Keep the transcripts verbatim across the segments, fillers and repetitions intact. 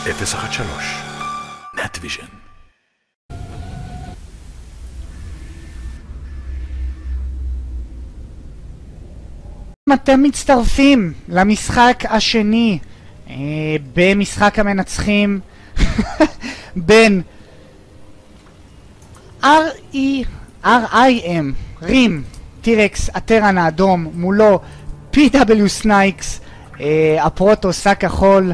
אפס אחת שלוש נטוויז'ן. אתם מצטרפים למשחק השני אה, במשחק המנצחים בין אר איי אם, רים, TearAx, הטרן האדום, מולו PwSnykes, אה, הפרוטו שק החול.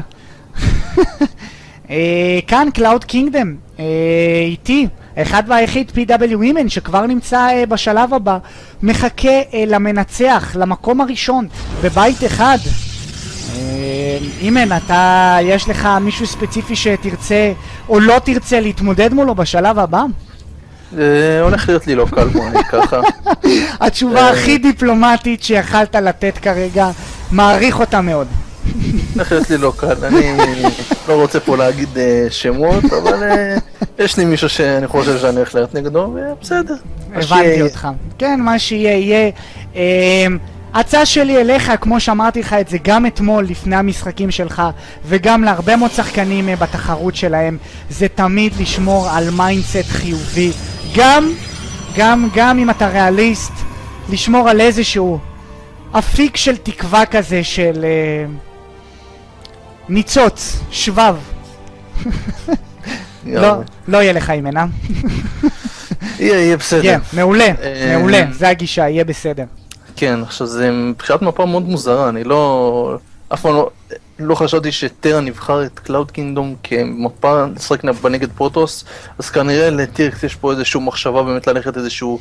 אה, כאן קלאוד קינגדם, אה, איתי אחד והיחיד PwSnykes שכבר נמצא אה, בשלב הבא, מחכה אה, למנצח, למקום הראשון בבית אחד. אה, אימן, אתה, יש לך מישהו ספציפי שתרצה או לא תרצה להתמודד מולו בשלב הבא? הולך להיות לי לא קל, בוא אני ככה. התשובה הכי דיפלומטית שיכלת לתת כרגע, מעריך אותה מאוד. הולך להיות לי לא קל, אני לא רוצה פה להגיד שמות, אבל יש לי מישהו שאני חושב שאני הולך להיות נגדו, ובסדר. הבנתי אותך. כן, מה שיהיה, יהיה. הצעה שלי אליך, כמו שאמרתי לך את זה גם אתמול לפני המשחקים שלך, וגם להרבה מאוד שחקנים בתחרות שלהם, זה תמיד לשמור על מיינדסט חיובי. גם, גם, גם אם אתה ריאליסט, לשמור על איזשהו אפיק של תקווה כזה של uh, ניצוץ, שבב. לא, לא יהיה לך אימנה. יהיה, יהיה בסדר. יהיה, מעולה, מעולה, זה הגישה, יהיה בסדר. כן, עכשיו זה מבחינת מפה מאוד מוזרה, אני לא... אף פעם לא, לא חשבתי שטרה נבחר את קלאוד קינגדום כמפה לשחק בנגד פרוטוס, אז כנראה לטירקס יש פה איזושהי מחשבה באמת ללכת איזשהו...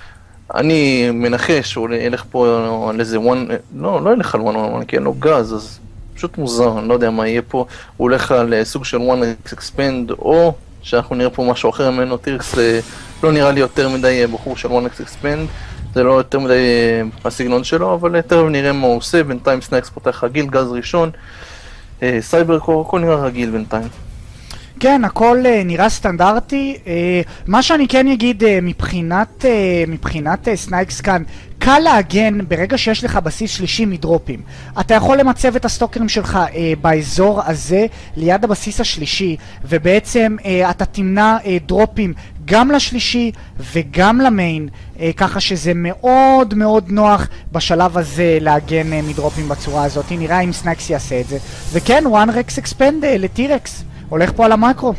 אני מנחש שהוא ילך פה על איזה וואן... לא, לא ילך על וואן וואן וואן, כי אין לו גז, אז פשוט מוזר, אני לא יודע מה יהיה פה. הוא הולך על סוג של וואן אקס אקספנד, או שאנחנו נראה פה משהו אחר ממנו. טירקס לא נראה לי יותר מדי בחור של וואן אקס אקספנד, זה לא יותר מדי הסגנון שלו, אבל תכף נראה מה הוא עושה. בינתיים סנייקס פותח רגיל, גז ראשון, סייבר קור, הכל נראה רגיל בינתיים. כן, הכל נראה סטנדרטי. מה שאני כן אגיד מבחינת, מבחינת סנייקס כאן, קל להגן ברגע שיש לך בסיס שלישי מדרופים. אתה יכול למצב את הסטוקרים שלך אה, באזור הזה ליד הבסיס השלישי, ובעצם אה, אתה תמנע אה, דרופים גם לשלישי וגם למיין, אה, ככה שזה מאוד מאוד נוח בשלב הזה להגן אה, מדרופים בצורה הזאת. נראה אם סנייקס יעשה את זה. וכן, one Rex Expand אה, לטירקס, הולך פה על המקרו.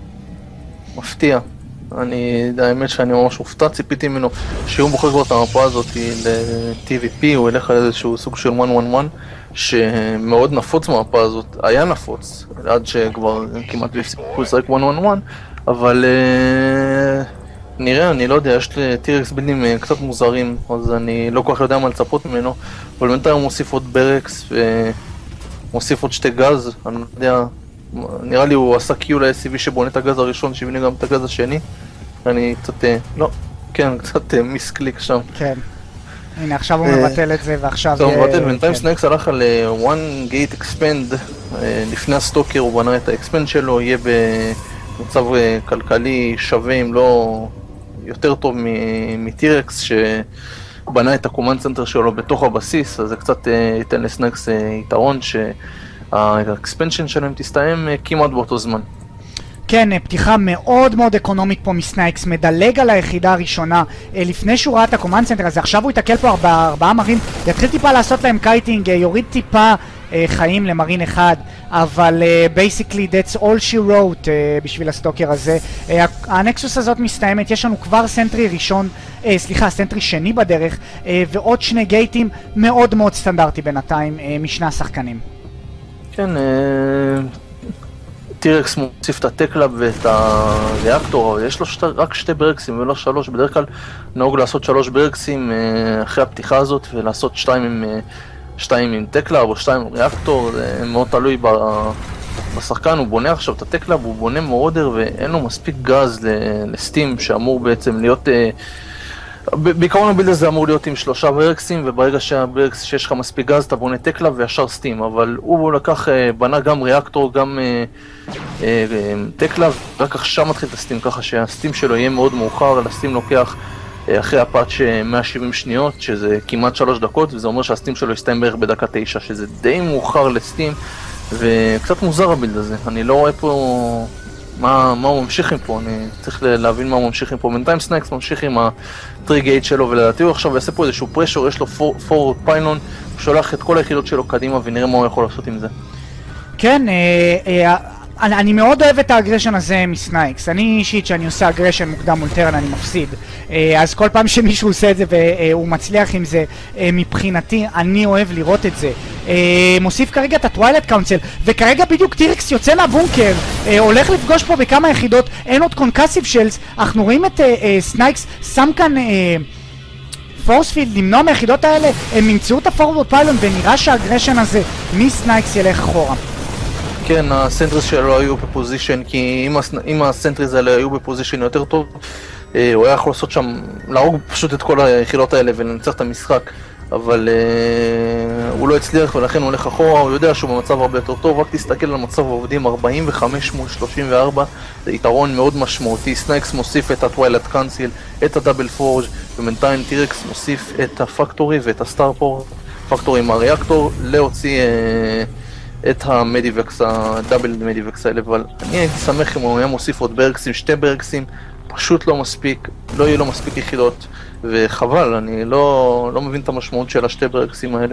מפתיע. אני, האמת שאני ממש הופתע, ציפיתי ממנו שהוא בוחר כבר את המפה הזאת ל-טי וי פי, הוא ילך על איזשהו סוג של וואן וואן וואן שמאוד נפוץ מהמפה הזאת, היה נפוץ עד שכבר כמעט הפסיקו לשחק וואן וואן וואן, אבל uh, נראה, אני לא יודע, יש לטירקס בילדים קצת מוזרים, אז אני לא כל כך יודע מה לצפות ממנו, אבל בינתיים הוא מוסיף עוד ברקס ומוסיף עוד שתי גז, אני לא יודע, נראה לי הוא עשה קיו ל-אס סי וי שבונה את הגז הראשון, שבנה גם את הגז השני. אני קצת, לא, כן, קצת מיסקליק שם. כן. הנה, עכשיו הוא מבטל את זה, ועכשיו... הוא מבטל, בינתיים סנייקס הלך על one gate expand, לפני הסטוקר הוא בנה את האקספנד שלו, יהיה במצב כלכלי שווה, אם לא יותר טוב מטירקס, שבנה את הקומנד סנטר שלו בתוך הבסיס, אז זה קצת ייתן לסנייקס יתרון ש... האקספנשן שלהם תסתיים כמעט באותו זמן. כן, פתיחה מאוד מאוד אקונומית פה מסנייקס, מדלג על היחידה הראשונה לפני שהוא ראה את הקומנד סנטר הזה. עכשיו הוא יתקל פה ארבעה, ארבעה מרים, יתחיל טיפה לעשות להם קייטינג, יוריד טיפה חיים למרין אחד, אבל basically that's all she wrote בשביל הסטוקר הזה. הנקסוס הזאת מסתיימת, יש לנו כבר סנטרי ראשון, סליחה, סנטרי שני בדרך, ועוד שני גייטים מאוד מאוד סטנדרטי בינתיים משני השחקנים. כן, טירקס מוסיף את הטקלאב ואת הריאקטור, יש לו רק שתי ברקסים ולא שלוש, בדרך כלל נהוג לעשות שלוש ברקסים אחרי הפתיחה הזאת ולעשות שתיים עם, שתיים עם טקלאב או שתיים עם ריאקטור, זה מאוד תלוי בשחקן, הוא בונה עכשיו את הטקלאב, הוא בונה מורדר ואין לו מספיק גז לסטים שאמור בעצם להיות... בעיקרון הבילד הזה אמור להיות עם שלושה ברקסים, וברגע שהברקס שיש לך מספיק גז אתה בונה טקלאב וישר סטים, אבל הוא לקח, בנה גם ריאקטור, גם טקלאב, רק עכשיו מתחיל את הסטים, ככה שהסטים שלו יהיה מאוד מאוחר, הסטים לוקח אחרי הפאץ' מאה שבעים שניות, שזה כמעט שלוש דקות, וזה אומר שהסטים שלו יסתיים בערך בדקה תשע, שזה די מאוחר לסטים, וקצת מוזר הבילד הזה, אני לא רואה פה מה, מה הוא ממשיך עם פה, אני צריך להבין מה הוא ממשיך עם פה. בינתיים סנייקס ממשיך עם הטריגייט שלו, ולדעתי הוא עכשיו יעשה פה איזשהו פרשור, יש לו פורוורד פיילון, הוא שולח את כל היחידות שלו קדימה ונראה מה הוא יכול לעשות עם זה. כן, אה, אה, אני, אני מאוד אוהב את האגרשן הזה מסנייקס. אני אישית שאני עושה אגרשן מוקדם מול טרן אני מפסיד, אז כל פעם שמישהו עושה את זה והוא מצליח עם זה, מבחינתי אני אוהב לראות את זה. מוסיף כרגע את הטווילייט קאונסל, וכרגע בדיוק טירקס יוצא מהבונקר, הולך לפגוש פה בכמה יחידות, אין עוד קונקסיב שלס. אנחנו רואים את סנייקס שם כאן פורספילד למנוע מהיחידות האלה, הם נמצאו את הפורוורד פיילון ונראה שהאגרשן הזה מסנייקס ילך אחורה. כן, הסנטריז שלו היו בפוזישן, כי אם, הס... אם הסנטריז האלה היו בפוזישן יותר טוב, אה, הוא היה יכול לעשות שם, להרוג פשוט את כל היחידות האלה ולנצח את המשחק, אבל אה, הוא לא הצליח ולכן הוא הולך אחורה, הוא יודע שהוא במצב הרבה יותר טוב, רק תסתכל על מצב העובדים, ארבעים וחמש מול שלושים וארבע, זה יתרון מאוד משמעותי. סנייקס מוסיף את הטווילייט קאונסל, את הדאבל פורג' ובינתיים טירקס מוסיף את הפקטורי ואת הסטארפורט, פקטורי עם הריאקטור, להוציא... אה, את המדיבקס, הדאבל מדיבקס האלה, אבל אני הייתי שמח אם הוא היה מוסיף עוד ברקסים, שתי ברקסים, פשוט לא מספיק, לא יהיו לו מספיק יחידות, וחבל, אני לא, לא מבין את המשמעות של השתי ברקסים האלה.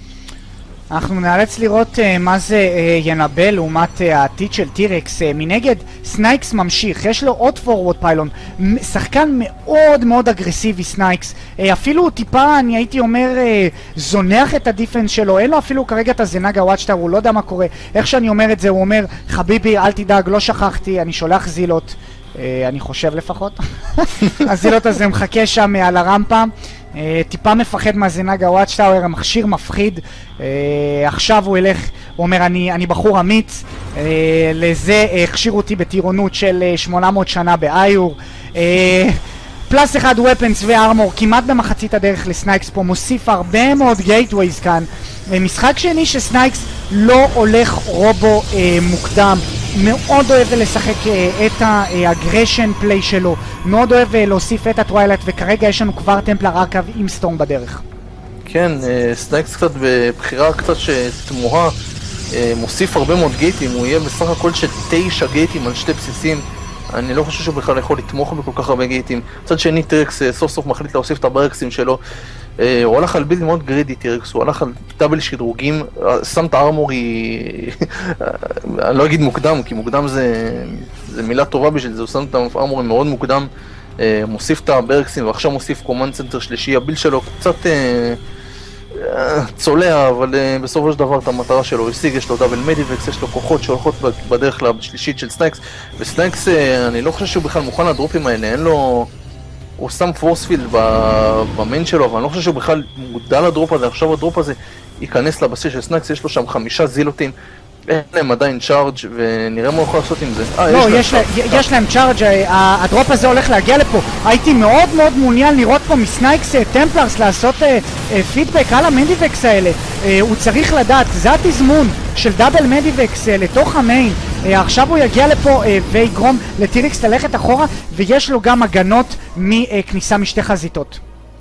אנחנו נאלץ לראות uh, מה זה uh, ינבל לעומת uh, העתיד של טירקס. Uh, מנגד, סנייקס ממשיך, יש לו עוד פורוורד פיילון, שחקן מאוד מאוד אגרסיבי סנייקס, uh, אפילו טיפה, אני הייתי אומר, uh, זונח את הדיפנס שלו, אין לו אפילו כרגע את הזנאגה וואצ'טאר, הוא לא יודע מה קורה. איך שאני אומר את זה, הוא אומר, חביבי, אל תדאג, לא שכחתי, אני שולח זילות, uh, אני חושב לפחות. הזילות הזה מחכה שם uh, על הרמפה. Uh, טיפה מפחד מהזנאגה וואצ'טאוור, המכשיר מפחיד. uh, עכשיו הוא ילך, הוא אומר אני, אני בחור אמיץ, uh, לזה הכשירו אותי בטירונות של uh, שמונה מאות שנה באיור. uh, פלס אחד ופנס וארמור כמעט במחצית הדרך לסנייקס פה, מוסיף הרבה מאוד גייטווייז כאן. uh, משחק שני שסנייקס לא הולך רובו uh, מוקדם, מאוד אוהב לשחק uh, את האגרשן פליי שלו, מאוד אוהב uh, להוסיף את הטווילייט, וכרגע יש לנו כבר טמפלר ארכב עם סטורם בדרך. כן, uh, סנייקס קצת בבחירה קצת שתמוהה, uh, מוסיף הרבה מאוד גייטים, הוא יהיה בסך הכל של תשע גייטים על שתי בסיסים, אני לא חושב שהוא בכלל יכול לתמוך בכל כך הרבה גייטים. מצד שני טירקס uh, סוף סוף מחליט להוסיף את הברקסים שלו, Uh, הוא הלך על בילד מאוד גרידי טירקס, הוא הלך על דאבל שדרוגים, שם את הארמור היא... אני לא אגיד מוקדם, כי מוקדם זה, זה מילה טובה בשביל זה, הוא שם את הארמור מאוד מוקדם, uh, מוסיף את הברקסים ועכשיו מוסיף קומנד סנטר שלישי, הבילד שלו קצת uh, uh, צולע, אבל uh, בסופו של דבר את המטרה שלו הוא השיג, יש לו דאבל מדיבקס, יש לו כוחות שהולכות בדרך לשלישית של סנייקס, וסנייקס uh, אני לא חושב שהוא בכלל מוכן לדרופים האלה, אין לו... הוא שם פורספילד במיין שלו, אבל אני לא חושב שהוא בכלל מודע לדרופ הזה, עכשיו הדרופ הזה ייכנס לבסיס של סנייקס, יש לו שם חמישה זילוטים, אין להם עדיין צ'ארג' ונראה מה הוא יכול לעשות עם זה. לא, יש להם צ'ארג', הדרופ הזה הולך להגיע לפה, הייתי מאוד מאוד מעוניין לראות פה מסנייקס טמפלרס לעשות פידבק על המדיבקס האלה, הוא צריך לדעת, זה התזמון של דאבל מדיבקס לתוך המיין, עכשיו הוא יגיע לפה ויגרום לטירקס ללכת אחורה, ויש לו גם הגנות מכניסה משתי חזיתות.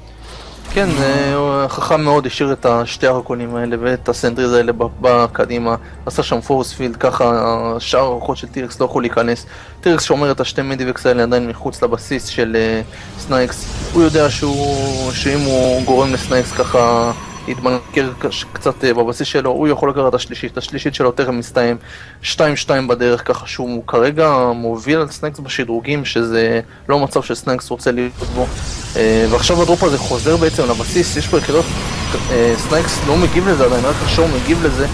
כן, הוא חכם מאוד, השאיר את השתי הרקונים האלה ואת הסנטריז האלה בקדימה, עשה שם פורספילד, ככה שאר הרוחות של טירקס לא יכול להיכנס. טירקס שומר את השתי מדיבקס האלה עדיין מחוץ לבסיס של סנייקס, הוא יודע שהוא, שאם הוא גורם לסנייקס ככה יתמנקר קצת בבסיס שלו, הוא יכול לקראת השלישית, השלישית שלו תכף מסתיים שתיים שתיים בדרך, ככה שהוא כרגע מוביל על סנייקס בשדרוגים, שזה לא מצב שסנייקס רוצה להיות בו. ועכשיו הדרופ הזה חוזר בעצם לבסיס, יש פה יחידות, סנייקס לא מגיב לזה עדיין, רק עכשיו הוא מגיב לזה,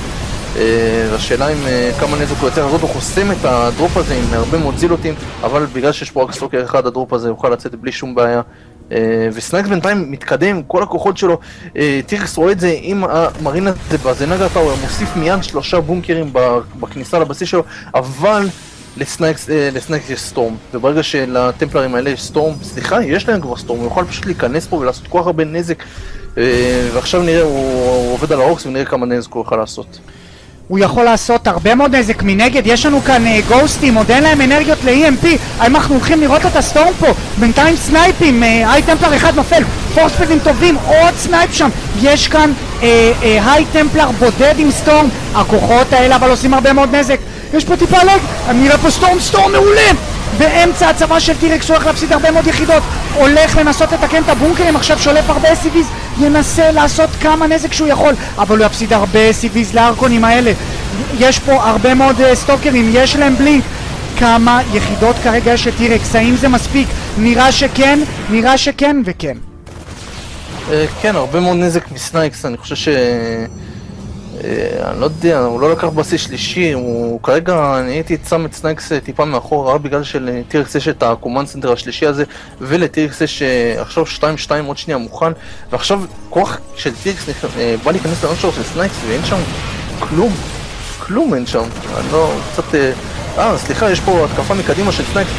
והשאלה אם כמה נזק הוא יוצא, הוא חוסם את הדרופ הזה עם הרבה מאוד זילוטים, אבל בגלל שיש פה רק סטרוקר אחד, הדרופ הזה יוכל לצאת בלי שום בעיה. וסנייקס בינתיים מתקדם, כל הכוחות שלו, טירקס רואה את זה עם המרינה הזה בזנאגה טאוור, מוסיף מיד שלושה בונקרים בכניסה לבסיס שלו, אבל לסנייקס יש סטורם, וברגע שלטמפלרים האלה יש סטורם, סליחה, יש להם כבר סטורם, הוא יוכל פשוט להיכנס פה ולעשות כל כך הרבה נזק, ועכשיו נראה, הוא עובד על האורקס ונראה כמה נזק הוא יוכל לעשות. הוא יכול לעשות הרבה מאוד נזק. מנגד יש לנו כאן uh, גוסטים, עוד אין להם אנרגיות ל-אי אם פי, האם אנחנו הולכים לראות את הסטורם פה? בינתיים סנייפים, איי uh, טמפלר אחד נופל, פורספילדים טובים, עוד סנייפ שם, יש כאן היי טמפלר בודד עם סטורם, הכוחות האלה אבל עושים הרבה מאוד נזק. יש פה טיפה לג, אני נראה פה סטורם, סטורם מעולה! באמצע הצבא של טירקס הוא הולך להפסיד הרבה מאוד יחידות, הולך לנסות לתקן את הבונקרים, עכשיו שולף הרבה אס סי ויז, ינסה לעשות כמה נזק שהוא יכול, אבל הוא יפסיד הרבה אס סי ויז לארקונים האלה. יש פה הרבה מאוד uh, סטוקרים, יש להם בלינק. כמה יחידות כרגע יש לטירקס, האם זה מספיק? נראה שכן, נראה שכן וכן. Uh, כן, הרבה מאוד נזק מסנייקס, אני חושב ש... אני לא יודע, הוא לא לקח בסיס שלישי, הוא כרגע, אני הייתי שם את סנייקס טיפה מאחור, רק בגלל שלטירקס יש את הקומנד סנטר השלישי הזה, ולטירקס יש עכשיו שתיים שתיים עוד שנייה מוכן, ועכשיו כוח של טירקס בא להיכנס לאנשור של סנייקס ואין שם כלום, כלום אין שם, אני לא, קצת, אה, סליחה, יש פה התקפה מקדימה של סנייקס,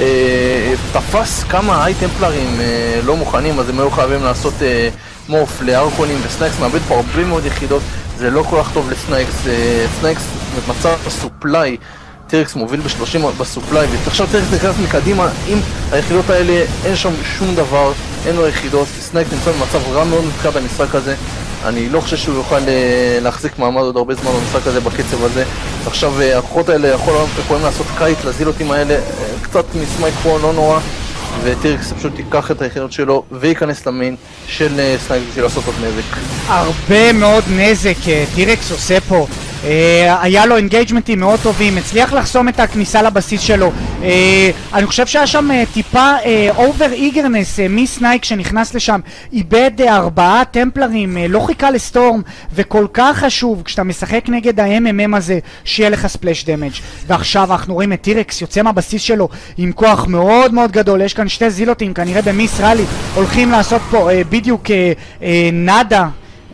תפס כמה היי טמפלרים לא מוכנים, אז הם היו חייבים לעשות מורף לארקונים, וסנייקס מאבד פה הרבה מאוד יחידות, זה לא כל כך טוב לסנייקס, סנייקס במצב הסופליי, טירקס מוביל ב-שלושים בסופליי, ועכשיו טירקס נכנס מקדימה, עם היחידות האלה אין שם שום דבר, אין לו יחידות, סנייקס נמצא במצב רע מאוד מבחינת המשחק הזה, אני לא חושב שהוא יוכל להחזיק מעמד עוד הרבה זמן במשחק הזה בקצב הזה, עכשיו הכוחות האלה יכולים לעשות קייט לזילותים האלה, קצת מסמייק פה לא נורא, וטירקס פשוט ייקח את היחידות שלו וייכנס למיין של סנייקס בשביל לעשות עוד נזק. הרבה מאוד נזק טירקס עושה פה. Uh, היה לו אינגייג'מנטים מאוד טובים, הצליח לחסום את הכניסה לבסיס שלו. uh, אני חושב שהיה שם uh, טיפה אובר איגרנס מסנייק שנכנס לשם, איבד uh, ארבעה טמפלרים, uh, לא חיכה לסטורם, וכל כך חשוב כשאתה משחק נגד ה-אם אם אם הזה שיהיה לך ספלש דמג'. ועכשיו אנחנו רואים את טירקס יוצא מהבסיס שלו עם כוח מאוד מאוד גדול, יש כאן שתי זילותים כנראה במיס ראלי, הולכים לעשות פה uh, בדיוק uh, uh, נאדה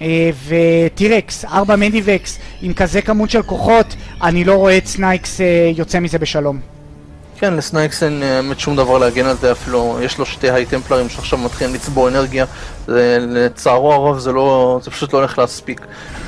וטירקס, ארבע מדיבקס עם כזה כמות של כוחות, אני לא רואה את סנייקס יוצא מזה בשלום. כן, לסנייקס אין באמת שום דבר להגן על זה אפילו, יש לו שתי היי טמפלרים שעכשיו מתחילים לצבור אנרגיה, לצערו הרב זה לא, זה פשוט לא הולך להספיק.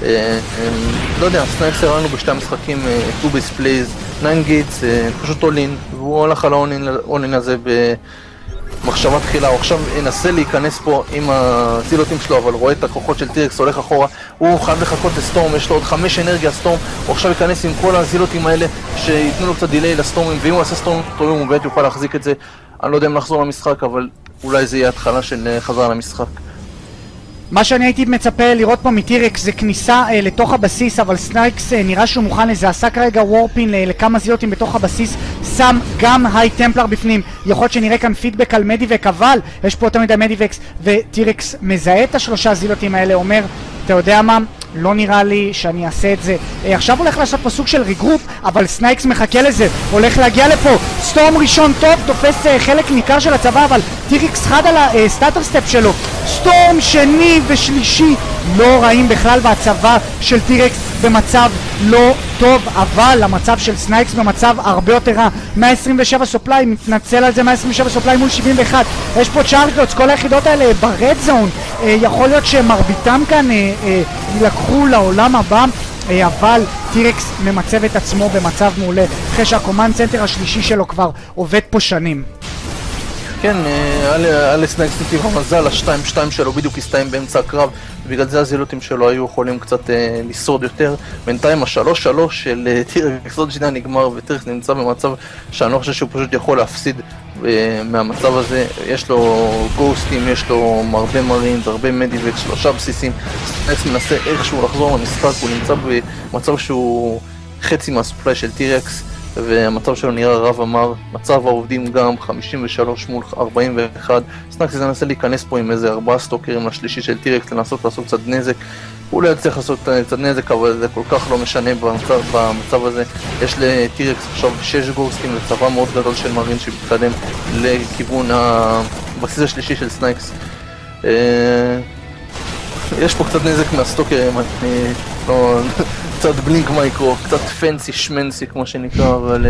לא יודע, סנייקס הראינו בשתי המשחקים, two base plays, nine gates, פשוט אולין, והוא הולך על האולין הזה ב... מחשבה תחילה, הוא עכשיו ינסה להיכנס פה עם הזילותים שלו, אבל רואה את הכוחות של טירקס, הולך אחורה, הוא חייב לחכות לסטורם, יש לו עוד חמש אנרגיה סטורם, הוא עכשיו ייכנס עם כל הזילותים האלה שיתנו לו קצת דיליי לסטורמים, ואם הוא יעשה סטורם טובים הוא באמת יוכל להחזיק את זה, אני לא יודע אם לחזור למשחק, אבל אולי זה יהיה התחלה של חזרה למשחק. מה שאני הייתי מצפה לראות פה מטירקס זה כניסה אה, לתוך הבסיס, אבל סנייקס אה, נראה שהוא מוכן לזה, עשה כרגע וורפין אה, לכמה זילותים בתוך הבסיס, שם גם היי טמפלר בפנים, יכול להיות שנראה כאן פידבק על מדיבק, אבל יש פה יותר מדי מדיבקס, וטירקס מזהה את השלושה זילותים האלה, אומר, אתה יודע מה? לא נראה לי שאני אעשה את זה. אה, עכשיו הולך לעשות פה סוג של ריגרופ, אבל סנייקס מחכה לזה, הולך להגיע לפה, סטורם ראשון טוב, תופס אה, חלק ניכר של הצבא, אבל טירקס חד על הסטאטר סטפ שלו, סטורם שני ושלישי לא רעים בכלל, והצבא של טירקס במצב לא טוב, אבל המצב של סנייקס במצב הרבה יותר רע. מאה עשרים ושבע סופליי, מתנצל על זה, מאה עשרים ושבע סופליי מול שבעים ואחת, יש פה צ'ארג'וטס, כל היחידות האלה ברד זון, אה, יכול להיות שמרביתם כאן אה, אה, ילקחו לעולם הבא, אה, אבל טירקס ממצב את עצמו במצב מעולה, אחרי שהקומנד סנטר השלישי שלו כבר עובד פה שנים. כן, היה לסנייקס טיפה מזל, ה-שתיים שתיים שלו בדיוק הסתיים באמצע הקרב, ובגלל זה הזילותים שלו היו יכולים קצת אה, לשרוד יותר. בינתיים ה-שלוש שלוש של טירקס עוד שנייה נגמר, וטירקס נמצא במצב שאני לא חושב שהוא פשוט יכול להפסיד אה, מהמצב הזה. יש לו גוסטים, יש לו הרבה מרינס, הרבה מדיבק, שלושה בסיסים. סנייקס מנסה איכשהו לחזור למשחק, הוא נמצא במצב שהוא חצי מהסופליי של טירקס, והמצב שלו נראה רב אמר, מצב העובדים גם חמישים ושלוש מול ארבעים ואחת, סנייקס ינסה להיכנס פה עם איזה ארבעה סטוקרים לשלישי של טירקס, לנסות לעשות קצת נזק, הוא לא יצליח לעשות קצת נזק, אבל זה כל כך לא משנה במצב, במצב הזה. יש לטירקס עכשיו שש גוסטים וצבא מאוד גדול של מרין שמתקדם לכיוון הבסיס השלישי של סנייקס. יש פה קצת נזק מהסטוקרים, אני לא... קצת בלינק מייקרו, קצת פנסי שמנסי כמו שנקרא, אבל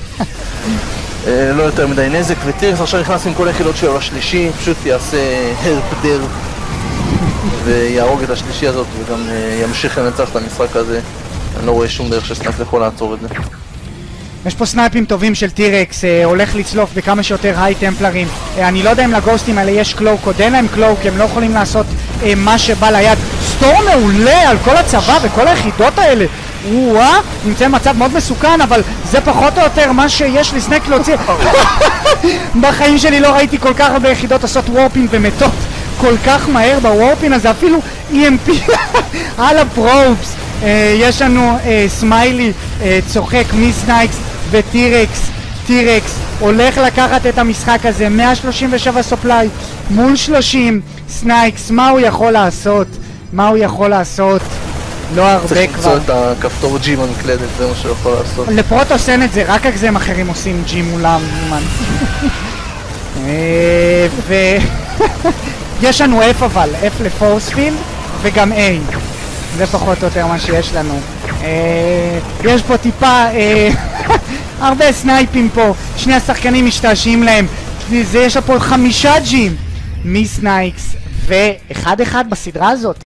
לא יותר מדי נזק. וטירקס עכשיו נכנס עם כל היחידות שלו לשלישי, פשוט יעשה הרפדר ויהרוג את השלישי הזאת וגם ימשיך לנצח את המשחק הזה. אני לא רואה שום דרך שסנייקס יכול לעצור את זה. יש פה סנייפים טובים של טירקס, אה, הולך לצלוף בכמה שיותר היי טמפלרים. אה, אני לא יודע אם לגוסטים האלה יש קלוק, עוד אין להם קלוק, הם לא יכולים לעשות אה, מה שבא ליד. סטור מעולה על כל הצבא וכל היחידות האלה. וואה, נמצא במצב מאוד מסוכן, אבל זה פחות או יותר מה שיש לסנייק להוציא. בחיים שלי לא ראיתי כל כך הרבה יחידות עושות וורפין ומתות כל כך מהר בוורפין הזה, אפילו אי אם פי על הפרובס. יש לנו סמיילי צוחק מסנייקס וטירקס. טירקס הולך לקחת את המשחק הזה, מאה שלושים ושבע סופליי מול שלושים. סנייקס, מה הוא יכול לעשות? מה הוא יכול לעשות? לא הרבה כבר. צריך למצוא את הכפתור ג'י במקלדת, זה מה שהוא יכול לעשות. לפרוטוס אין את זה, רק אגזים אחרים עושים ג'י מולם. ויש לנו F אבל, F לפורספילד וגם A. זה פחות או יותר מה שיש לנו. יש פה טיפה הרבה סנייפים פה, שני השחקנים משתעשעים להם. יש פה חמישה ג'ים מסנייקס ואחד אחד בסדרה הזאת.